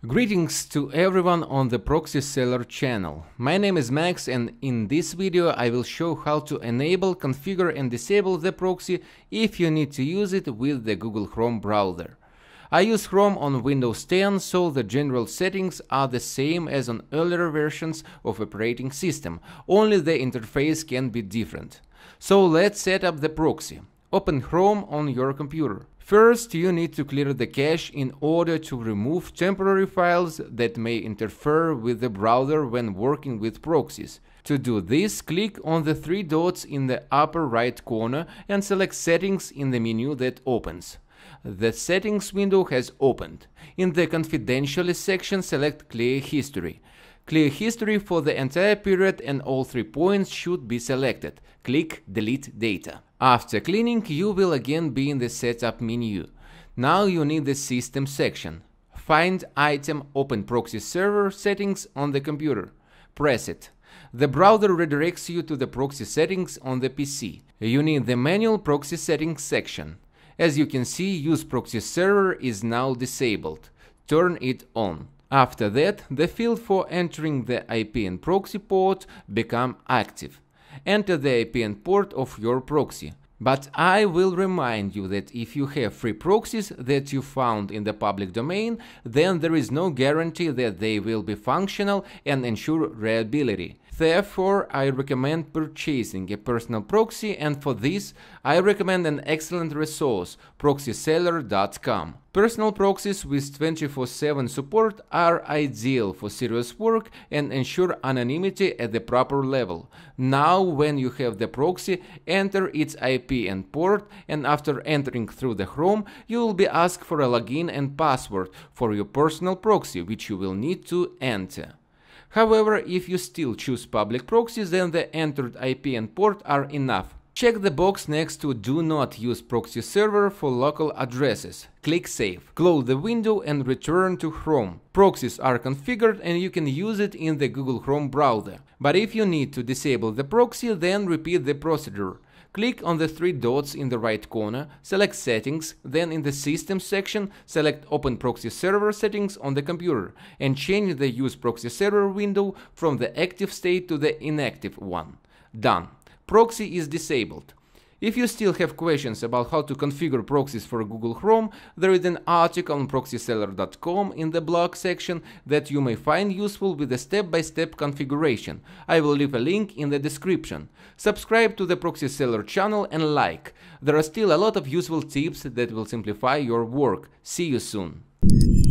Greetings to everyone on the Proxy Seller channel. My name is Max, and in this video I will show how to enable, configure and disable the proxy if you need to use it with the Google Chrome browser. I use Chrome on Windows 10, so the general settings are the same as on earlier versions of operating system, only the interface can be different. So let's set up the proxy. Open Chrome on your computer. First, you need to clear the cache in order to remove temporary files that may interfere with the browser when working with proxies. To do this, click on the three dots in the upper right corner and select Settings in the menu that opens. The Settings window has opened. In the Confidentially section, select Clear History. Clear history for the entire period and all 3 points should be selected. Click Delete Data. After cleaning, you will again be in the Setup menu. Now you need the System section. Find item Open Proxy Server Settings on the computer. Press it. The browser redirects you to the proxy settings on the PC. You need the Manual Proxy Settings section. As you can see, Use Proxy Server is now disabled. Turn it on. After that, the field for entering the IP and proxy port become active. Enter the IP and port of your proxy. But I will remind you that if you have free proxies that you found in the public domain, then there is no guarantee that they will be functional and ensure reliability. Therefore, I recommend purchasing a personal proxy, and for this, I recommend an excellent resource, ProxySeller.com. Personal proxies with 24/7 support are ideal for serious work and ensure anonymity at the proper level. Now, when you have the proxy, enter its IP and port, and after entering through the Chrome, you will be asked for a login and password for your personal proxy, which you will need to enter. However, if you still choose public proxies, then the entered IP and port are enough. Check the box next to Do Not Use Proxy Server for local addresses. Click Save. Close the window and return to Chrome. Proxies are configured and you can use it in the Google Chrome browser. But if you need to disable the proxy, then repeat the procedure. Click on the three dots in the right corner, select Settings, then in the System section, select Open Proxy Server Settings on the computer and change the Use Proxy Server window from the active state to the inactive one. Done. Proxy is disabled. If you still have questions about how to configure proxies for Google Chrome, there is an article on ProxySeller.com in the blog section that you may find useful with the step-by-step configuration. I will leave a link in the description. Subscribe to the Proxy Seller channel and like. There are still a lot of useful tips that will simplify your work. See you soon.